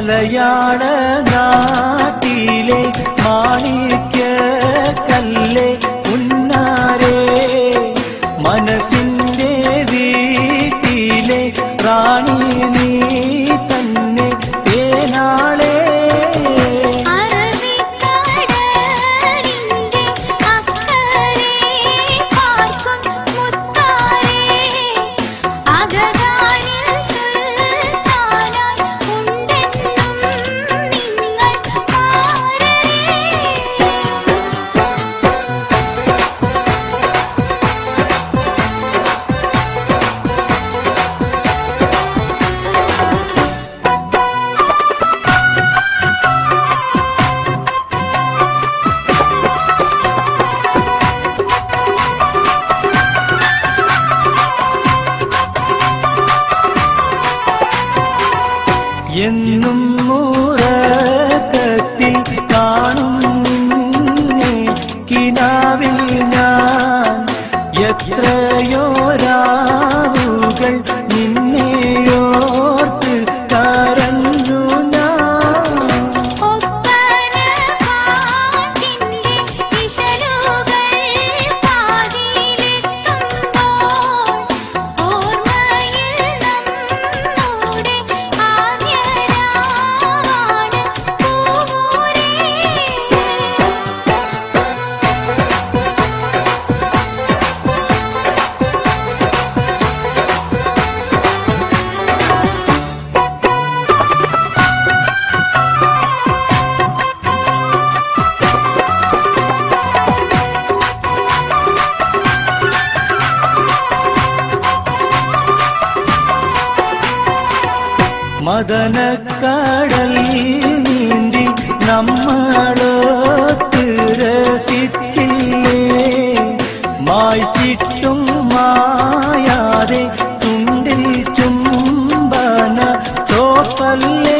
മലയാള നാട്ടിലെ മാണിക്യ കല്ലേ ഉന്നാരേ മനസ്സിന്റെ വീട്ടിലെ റാണി നീ തന്നെ തേനാളേ എന്നും മൂറക്കത്തിൽ കാണും നിന്നെ കിനാവിൽ ഞാൻ എത്രയോ രാവുകൾ നിന്നെയോർത്ത് കരഞ്ഞു മദനക്കടൽ നീന്തി നമ്മളൊത്ത് രസിച്ചില്ലേ മായ്ച്ചിട്ടും മായാതെ ചുണ്ടിൽ ചുംബന ചോപ്പല്ലേ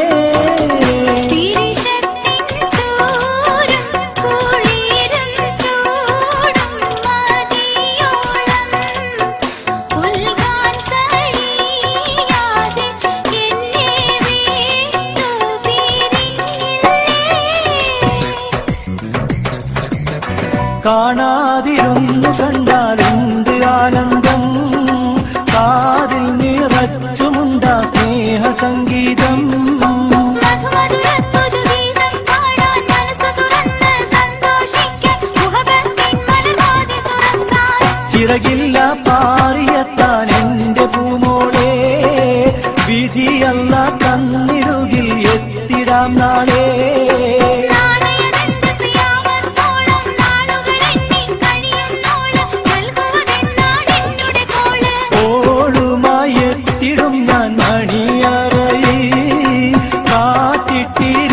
കാണാതിരുന്നു കണ്ടാലുണ്ട് ആനന്ദം കാതിൽ നിറച്ചുമുണ്ടാ സ്നേഹസംഗീതം ചിറകില്ല പാറിയെത്താൻ എന്റെ പൂമോളെ വിധിയല്ല തന്നിടുകിൽ എത്തിടാം നാളെ മണിയറയിൽ കാത്തിട്ടി